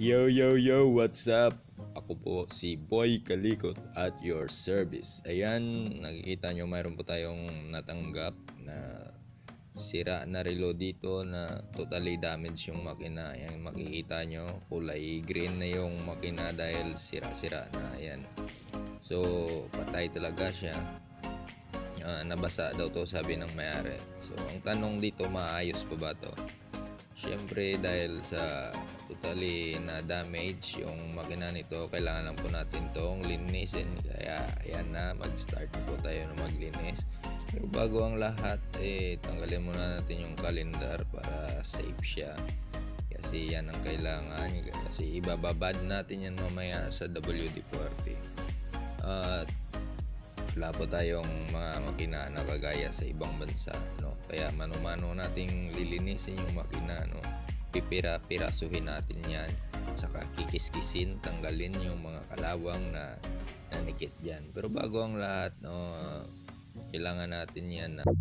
Yo, yo, yo, what's up? Ako po si Boy Kalikot at your service. Ayan, nakikita nyo mayroon po tayong natanggap na sira na reload dito na totally damaged yung makina. Ayan, makikita nyo, kulay green na yung makina dahil sira-sira na. Ayan. So, patay talaga siya. Nabasa daw to, sabi ng may-ari. So, ang tanong dito, maayos pa ba to? Siyempre dahil sa totally na damage yung makina nito, kailangan lang po natin tong linisin. Kaya ayan na, mag-start po tayo na maglinis. Pero bago ang lahat, tanggalin muna natin yung calendar para safe siya. Kasi yan ang kailangan. Kasi ibababad natin yan mamaya sa WD-40. At wala po tayong mga makina na kagaya sa ibang bansa, no? Kaya mano-mano nating lilinisin yung makina, no? Pipira-pirasuhin natin yan, saka kikis-kisin, tanggalin yung mga kalawang na nanikit dyan. Pero bago ang lahat, no, kailangan natin yan na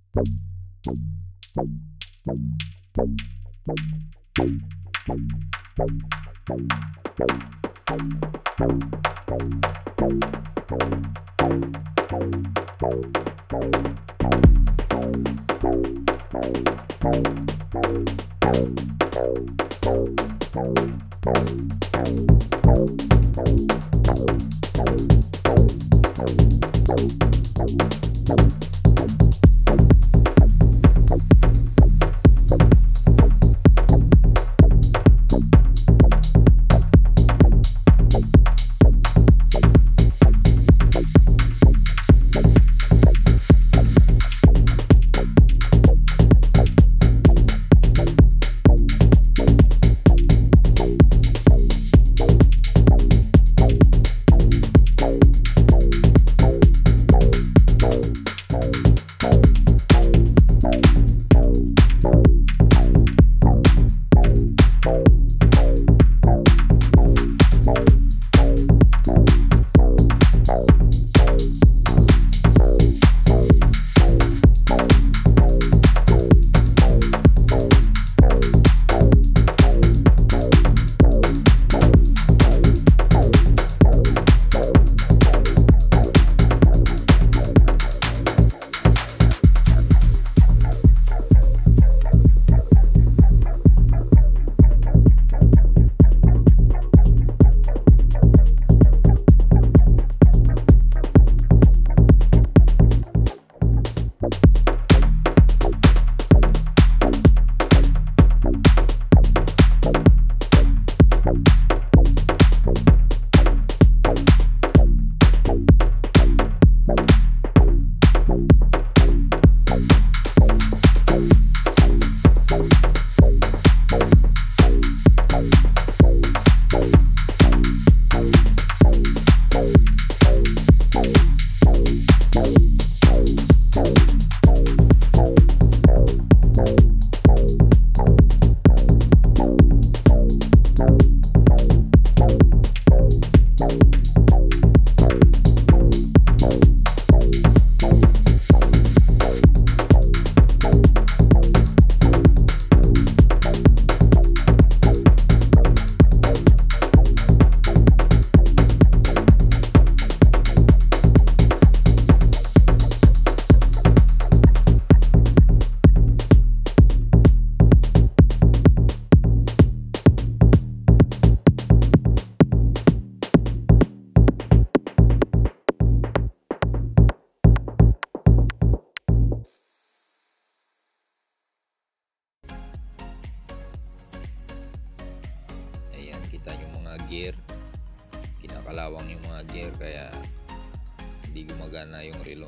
kita yung mga gear, kinakalawang yung mga gear kaya hindi gumagana yung relo.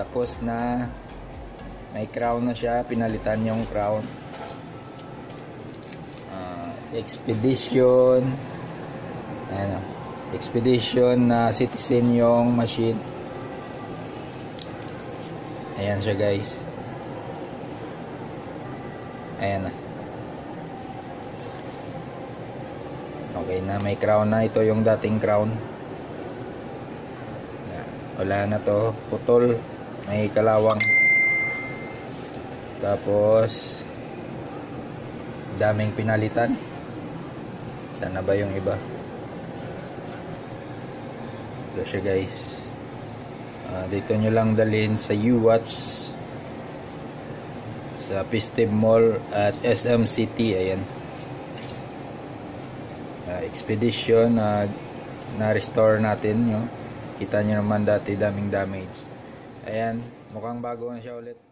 Tapos na may crown na siya, pinalitan yung crown. Expedition, ayan, Expedition na Citizen yung machine. Ayan siya guys. Ayan na. Okay na, may crown na. Ito yung dating crown. Wala na to, putol, may kalawang. Tapos daming pinalitan. Sana ba yung iba? Ito siya guys. Dito nyo lang dalhin sa U-Watch, sa Festive Mall at SM City. Ayan, Expedition na-restore natin, no? Kita nyo naman dati daming damage. Ayan, mukhang bago na siya ulit.